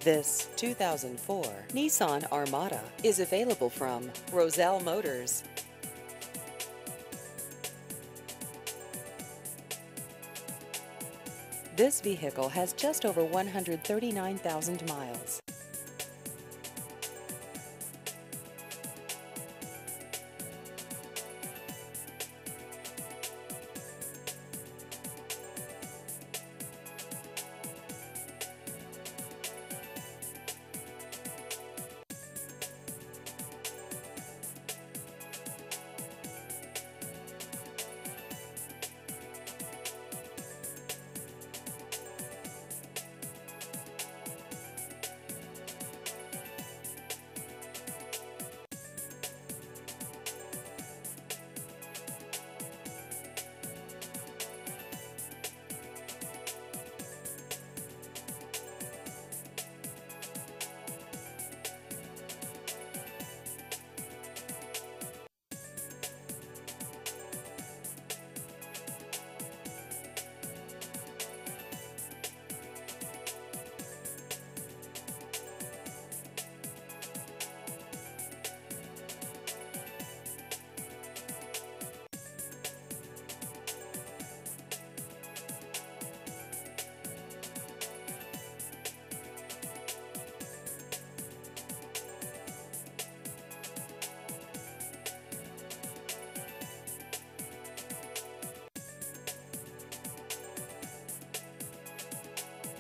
This 2004 Nissan Armada is available from Roselle Motors. This vehicle has just over 139,000 miles.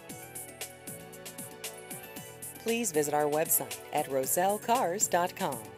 Please visit our website at rosellecars.com.